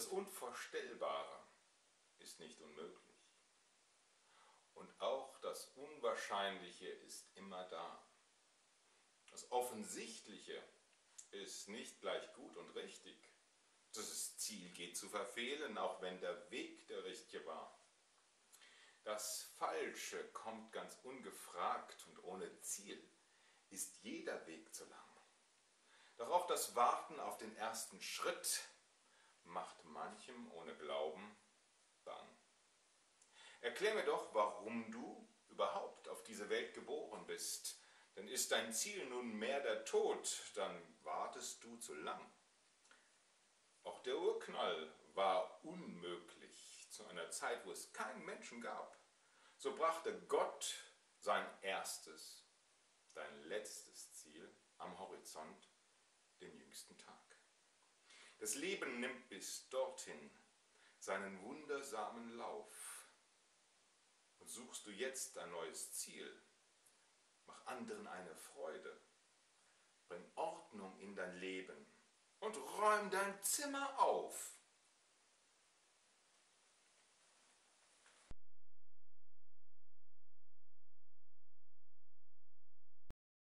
Unvorstellbare ist nicht unmöglich. Und auch das Unwahrscheinliche ist immer da. Das Offensichtliche ist nicht gleich gut und richtig. Das Ziel geht zu verfehlen, auch wenn der Weg der richtige war. Das Falsche kommt ganz ungefragt und ohne Ziel ist jeder Weg zu lang. Doch auch das Warten auf den ersten Schritt macht manchem ohne Glauben bang. Erklär mir doch, warum du überhaupt auf diese Welt geboren bist. Denn ist dein Ziel nunmehr der Tod, dann wartest du zu lang. Auch der Urknall war unmöglich zu einer Zeit, wo es keinen Menschen gab. So brachte Gott sein erstes, dein letztes Ziel am Horizont, den jüngsten Tag. Das Leben nimmt bis dorthin seinen wundersamen Lauf. Und suchst du jetzt ein neues Ziel, mach anderen eine Freude, bring Ordnung in dein Leben und räum dein Zimmer auf.